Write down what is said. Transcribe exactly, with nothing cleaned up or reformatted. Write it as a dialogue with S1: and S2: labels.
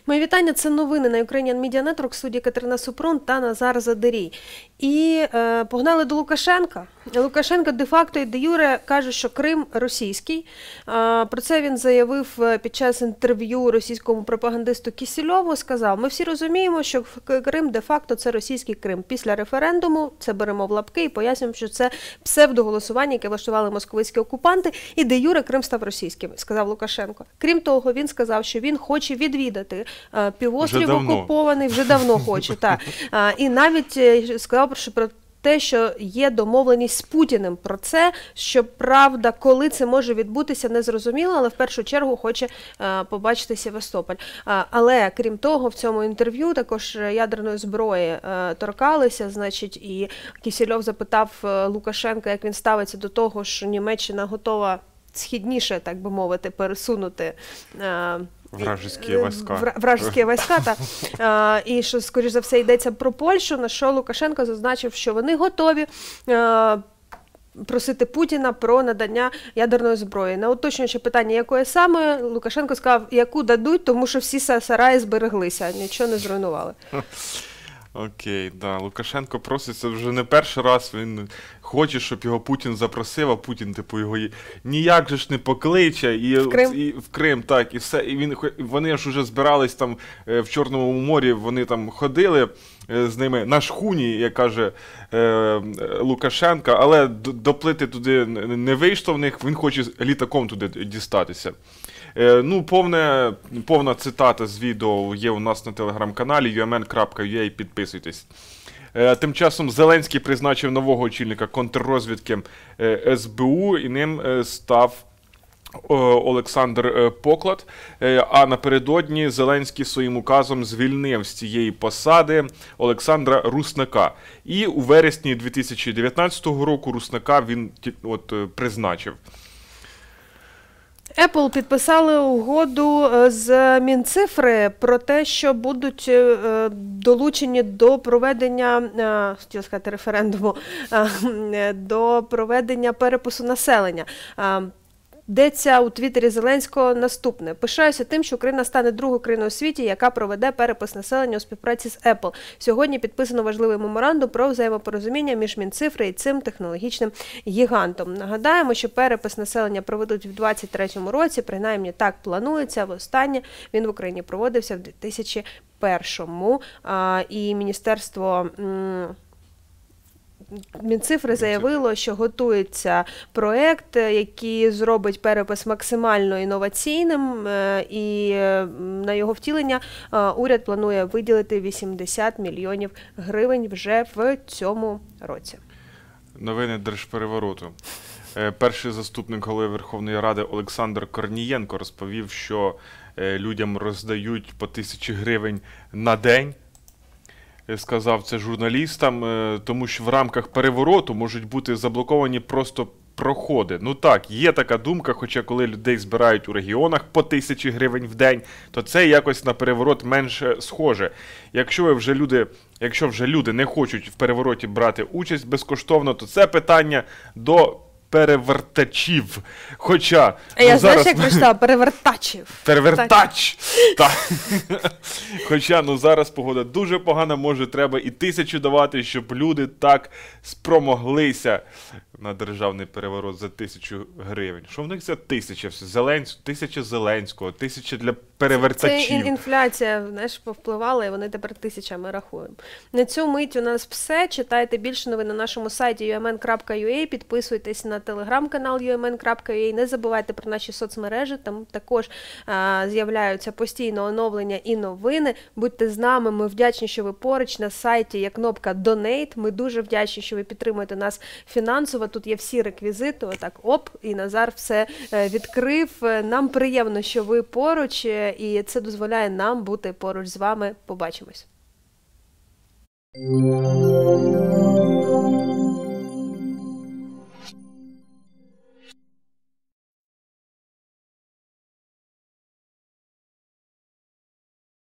S1: Мої вітання, це новини на Ukrainian Media Network, в студії Катерина Супрун та Назар Задирій. І е, погнали до Лукашенка. Лукашенко де-факто і де-юре каже, що Крим російський. Е, про це він заявив під час інтерв'ю російському пропагандисту Кісельову. Сказав, ми всі розуміємо, що Крим де-факто це російський Крим. Після референдуму це беремо в лапки і пояснюємо, що це псевдоголосування, яке влаштували московицькі окупанти, і де-юре Крим став російським, сказав Лукашенко. Крім того, він сказав, що він хоче відвідати півострів окупований, вже давно хоче. Та. І навіть сказав про те, що є домовленість з Путіним про це, що, правда, коли це може відбутися, не зрозуміло, але в першу чергу хоче побачити Севастополь. Але, крім того, в цьому інтерв'ю також ядерної зброї торкалися, значить, і Кісельов запитав Лукашенка, як він ставиться до того, що Німеччина готова східніше, так би мовити, пересунути
S2: вражеські війська.
S1: Вражеські війська, так. А, і що, скоріш за все, йдеться про Польщу, на що Лукашенко зазначив, що вони готові а, просити Путіна про надання ядерної зброї. На уточнююче питання, якої саме, Лукашенко сказав, яку дадуть, тому що всі сараї збереглися, нічого не зруйнували.
S2: Окей, да. Лукашенко проситься вже не перший раз, він хоче, щоб його Путін запросив, а Путін, типу, його ніяк же ж не покличе, і в Крим, і, в Крим так, і все, і він, вони ж уже збирались там в Чорному морі, вони там ходили з ними на шхуні, як каже е, Лукашенка, але доплити туди не вийшло в них, він хоче літаком туди дістатися. Ну, повне, повна цитата з відео є у нас на телеграм-каналі ю ем ен крапка ю а, підписуйтесь. Тим часом Зеленський призначив нового очільника контррозвідки ес бе у, і ним став Олександр Поклад, а напередодні Зеленський своїм указом звільнив з цієї посади Олександра Руснака. І у вересні дві тисячі дев'ятнадцятого року Руснака він от призначив.
S1: Apple підписали угоду з Мінцифри про те, що будуть долучені до проведення, хотіла сказати, референдуму, до проведення перепису населення. Йдеться у твіттері Зеленського наступне. Пишаюся тим, що Україна стане другою країною у світі, яка проведе перепис населення у співпраці з Apple. Сьогодні підписано важливий меморандум про взаємопорозуміння між Мінцифри і цим технологічним гігантом. Нагадаємо, що перепис населення проведуть в двадцять третьому році, принаймні так планується. Востаннє він в Україні проводився в дві тисячі першому. І Міністерство Мінцифри заявило, що готується проєкт, який зробить перепис максимально інноваційним, і на його втілення уряд планує виділити вісімдесят мільйонів гривень вже в цьому році.
S2: Новини держперевороту. Перший заступник голови Верховної Ради Олександр Корнієнко розповів, що людям роздають по тисячі гривень на день. Сказав це журналістам, тому що в рамках перевороту можуть бути заблоковані просто проходи. Ну так, є така думка, хоча коли людей збирають у регіонах по тисячі гривень в день, то це якось на переворот менше схоже. Якщо ви вже люди, якщо вже люди не хочуть в перевороті брати участь безкоштовно, то це питання до перевертачів. Хоча...
S1: А я, ну, знаєш, зараз... як прочитала? Перевертачів.
S2: Перевертач! Так. Хоча, ну, зараз погода дуже погана, може, треба і тисячу давати, щоб люди так спромоглися на державний переворот за тисячу гривень. Що в них за тисяча? Зеленського, тисяча Зеленського, тисяча для перевертачів.
S1: Це інфляція, знаєш, повпливала, і вони тепер тисячами рахуємо. На цю мить у нас все. Читайте більше новин на нашому сайті ю ем ен крапка ю а, підписуйтесь на телеграм-канал ю ем ен крапка ю а, не забувайте про наші соцмережі, там також а, з'являються постійно оновлення і новини. Будьте з нами, ми вдячні, що ви поруч. На сайті є кнопка Donate, ми дуже вдячні, що ви підтримуєте нас фінансово. Тут є всі реквізити, отак, оп, і Назар все відкрив. Нам приємно, що ви поруч, і це дозволяє нам бути поруч з вами. Побачимось.